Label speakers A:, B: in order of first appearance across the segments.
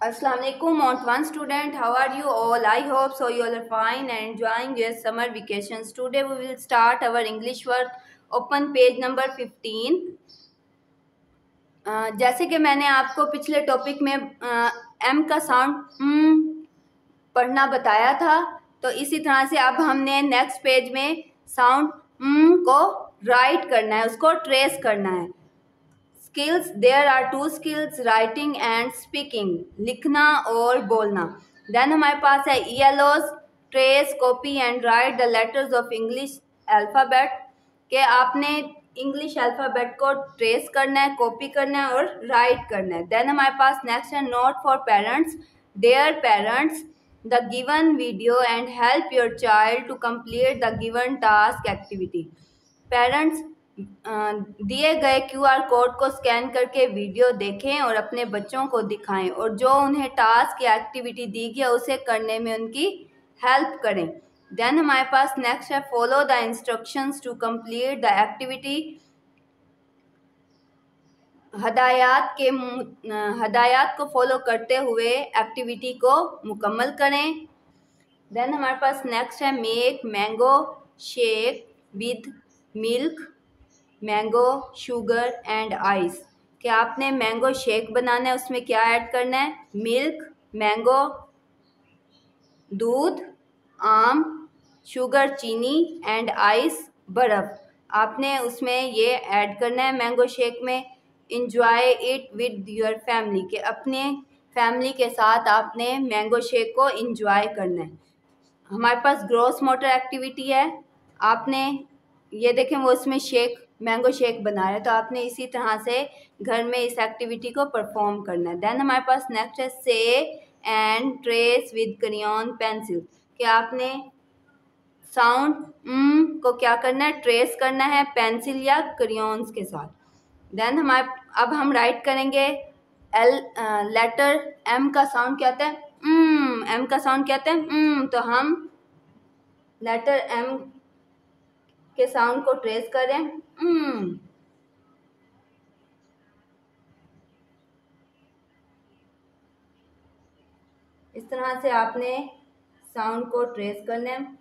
A: Assalamu alaikum, Mount One student. How are you all? I hope so you all are fine and enjoying your summer vacations. Today we will start our English work. Open page number 15. जैसे कि मैंने आपको पिछले topic में M का sound पढ़ना बताया था, तो इसी तरह से अब हमने नेक्स्ट पेज में साउंड को राइट करना है, उसको ट्रेस करना है। Skills, there are two skills, writing and speaking, लिखना और बोलना। देन हमारे पास है ELOs, trace, copy and write the letters of English alphabet, के आपने इंग्लिश अल्फ़ाबेट को ट्रेस करना है, कॉपी करना है और राइट करना है। देन हमारे पास नेक्स्ट है note for parents, there parents the given video and help your child to complete the given task activity. Parents दिए गए QR कोड को स्कैन करके वीडियो देखें और अपने बच्चों को दिखाएं और जो उन्हें टास्क या एक्टिविटी दी गई उसे करने में उनकी हेल्प करें। देन हमारे पास नेक्स्ट है follow the instructions to complete the activity, हदायत को फॉलो करते हुए एक्टिविटी को मुकम्मल करें। देन हमारे पास नेक्स्ट है make mango shake with milk, mango, sugar and ice, कि आपने मैंगो शेक बनाना है, उसमें क्या ऐड करना है? मिल्क, मैंगो, दूध, आम, शुगर चीनी एंड आइस बर्फ़, आपने उसमें ये ऐड करना है मैंगो शेक में। Enjoy it with your family, के अपने फैमिली के साथ आपने मैंगो शेक को इंजॉय करना है। हमारे पास ग्रॉस मोटर एक्टिविटी है, आपने ये देखें वो इसमें मैंगो शेक बना रहे हैं, तो आपने इसी तरह से घर में इस एक्टिविटी को परफॉर्म करना है। देन हमारे पास नेक्स्ट है say and trace with crayon pencil, कि आपने साउंड को क्या करना है? ट्रेस करना है पेंसिल या क्रेयॉन्स के साथ। देन अब हम राइट करेंगे लेटर एम का साउंड क्या आता है? एम का साउंड क्या आता है? तो हम लेटर एम के साउंड को ट्रेस करें। इस तरह से आपने साउंड को ट्रेस करना है।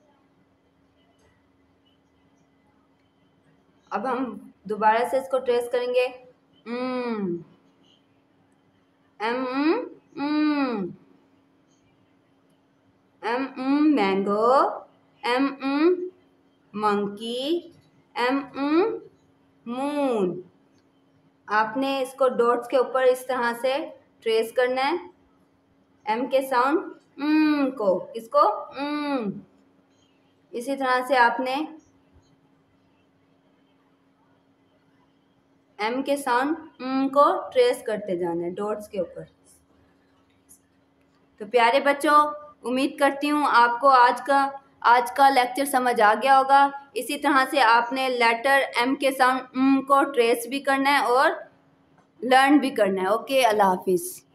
A: अब हम दोबारा से इसको ट्रेस करेंगे। मैंगो, मंकी, मून, आपने इसको डॉट्स के ऊपर इस तरह से ट्रेस करना है एम के साउंड को, इसको इसी तरह से आपने एम के साउंड को ट्रेस करते जाना है डॉट्स के ऊपर। तो प्यारे बच्चों, उम्मीद करती हूँ आपको आज का लेक्चर समझ आ गया होगा। इसी तरह से आपने लेटर एम के साउंड को ट्रेस भी करना है और लर्न भी करना है। ओके, अल्लाह हाफिज़।